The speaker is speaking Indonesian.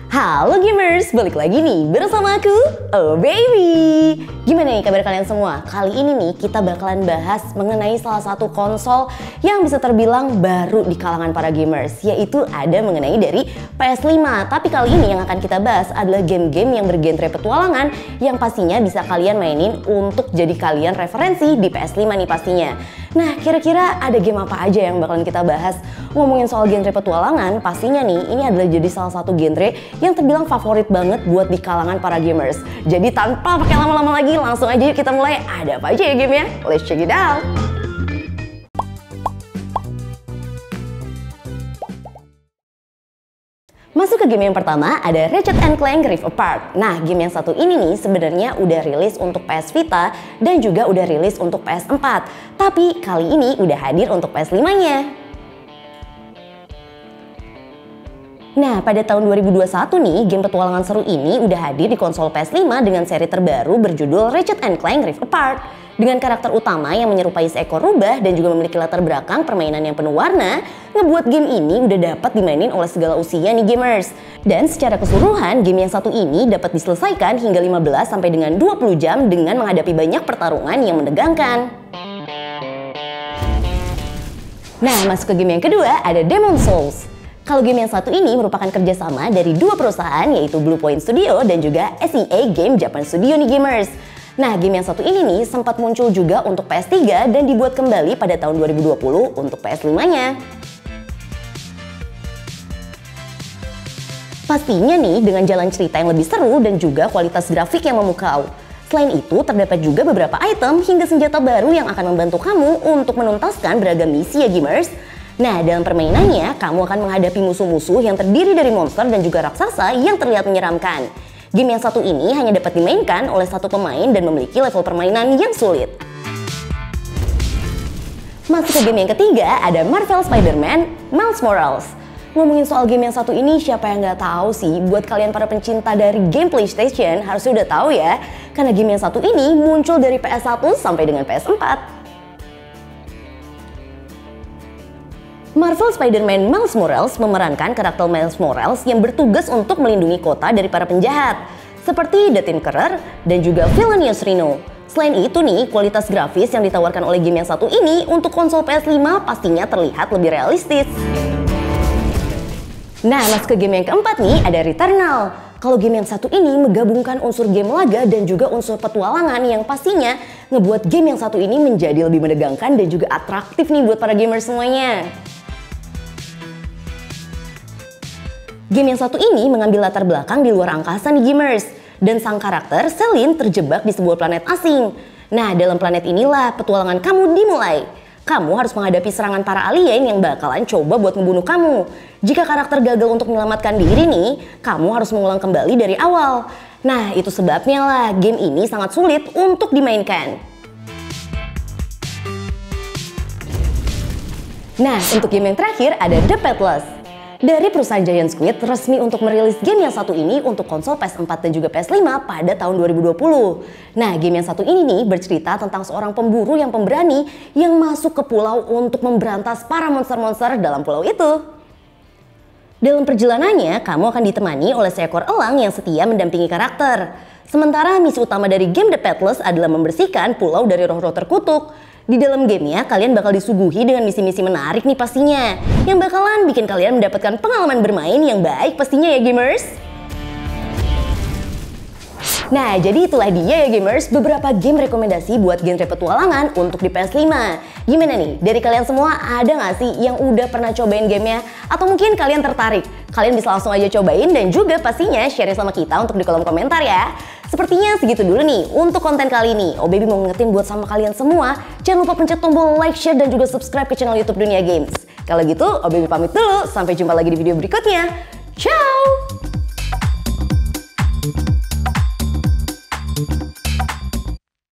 Halo gamers, balik lagi nih bersama aku, Oh Baby. Gimana nih kabar kalian semua? Kali ini nih kita bakalan bahas mengenai salah satu konsol yang bisa terbilang baru di kalangan para gamers, yaitu ada mengenai dari PS5. Tapi kali ini yang akan kita bahas adalah game-game yang bergenre petualangan yang pastinya bisa kalian mainin untuk jadi kalian referensi di PS5 nih pastinya. Nah, kira-kira ada game apa aja yang bakalan kita bahas? Ngomongin soal genre petualangan, pastinya nih ini adalah jadi salah satu genre yang terbilang favorit banget buat di kalangan para gamers. Jadi tanpa pakai lama-lama lagi, langsung aja yuk kita mulai. Ada apa aja ya gamenya? Let's check it out! Masuk ke game yang pertama, ada Ratchet & Clank Rift Apart. Nah, game yang satu ini nih sebenarnya udah rilis untuk PS Vita dan juga udah rilis untuk PS4. Tapi kali ini udah hadir untuk PS5-nya. Nah, pada tahun 2021 nih, game petualangan seru ini udah hadir di konsol PS5 dengan seri terbaru berjudul Ratchet & Clank Rift Apart. Dengan karakter utama yang menyerupai seekor rubah dan juga memiliki latar belakang permainan yang penuh warna, ngebuat game ini udah dapat dimainin oleh segala usia nih gamers. Dan secara keseluruhan, game yang satu ini dapat diselesaikan hingga 15 sampai dengan 20 jam dengan menghadapi banyak pertarungan yang menegangkan. Nah, masuk ke game yang kedua, ada Demon's Souls. Kalau game yang satu ini merupakan kerjasama dari dua perusahaan, yaitu Bluepoint Studio dan juga SEA Game Japan Studio nih gamers. Nah, game yang satu ini nih sempat muncul juga untuk PS3 dan dibuat kembali pada tahun 2020 untuk PS5-nya. Pastinya nih dengan jalan cerita yang lebih seru dan juga kualitas grafik yang memukau. Selain itu, terdapat juga beberapa item hingga senjata baru yang akan membantu kamu untuk menuntaskan beragam misi ya gamers. Nah, dalam permainannya, kamu akan menghadapi musuh-musuh yang terdiri dari monster dan juga raksasa yang terlihat menyeramkan. Game yang satu ini hanya dapat dimainkan oleh satu pemain dan memiliki level permainan yang sulit. Masuk ke game yang ketiga, ada Marvel Spider-Man Miles Morales. Ngomongin soal game yang satu ini, siapa yang nggak tahu sih? Buat kalian para pencinta dari game PlayStation harusnya udah tahu ya, karena game yang satu ini muncul dari PS1 sampai dengan PS4. Marvel Spider-Man Miles Morales memerankan karakter Miles Morales yang bertugas untuk melindungi kota dari para penjahat, seperti The Tinkerer dan juga Villainous Rhino. Selain itu nih, kualitas grafis yang ditawarkan oleh game yang satu ini untuk konsol PS5 pastinya terlihat lebih realistis. Nah, masuk ke game yang keempat nih, ada Returnal. Kalau game yang satu ini menggabungkan unsur game laga dan juga unsur petualangan yang pastinya ngebuat game yang satu ini menjadi lebih menegangkan dan juga atraktif nih buat para gamers semuanya. Game yang satu ini mengambil latar belakang di luar angkasa nih gamers, dan sang karakter Celine terjebak di sebuah planet asing. Nah, dalam planet inilah petualangan kamu dimulai. Kamu harus menghadapi serangan para alien yang bakalan coba buat membunuh kamu. Jika karakter gagal untuk menyelamatkan diri nih, kamu harus mengulang kembali dari awal. Nah, itu sebabnya lah game ini sangat sulit untuk dimainkan. Nah, untuk game yang terakhir ada The Pathless. Dari perusahaan Giant Squid resmi untuk merilis game yang satu ini untuk konsol PS4 dan juga PS5 pada tahun 2020. Nah, game yang satu ini nih bercerita tentang seorang pemburu yang pemberani yang masuk ke pulau untuk memberantas para monster-monster dalam pulau itu. Dalam perjalanannya, kamu akan ditemani oleh seekor elang yang setia mendampingi karakter. Sementara misi utama dari game The Pathless adalah membersihkan pulau dari roh-roh terkutuk. Di dalam gamenya, kalian bakal disuguhi dengan misi-misi menarik nih pastinya, yang bakalan bikin kalian mendapatkan pengalaman bermain yang baik pastinya ya gamers. Nah, jadi itulah dia ya gamers, beberapa game rekomendasi buat genre petualangan untuk di PS5. Gimana nih, dari kalian semua ada nggak sih yang udah pernah cobain gamenya? Atau mungkin kalian tertarik? Kalian bisa langsung aja cobain dan juga pastinya share sama kita untuk di kolom komentar ya. Sepertinya segitu dulu nih untuk konten kali ini. Oh Baby mau ngingetin buat sama kalian semua, jangan lupa pencet tombol like, share, dan juga subscribe ke channel YouTube Dunia Games. Kalau gitu, Oh Baby pamit dulu, sampai jumpa lagi di video berikutnya. Ciao!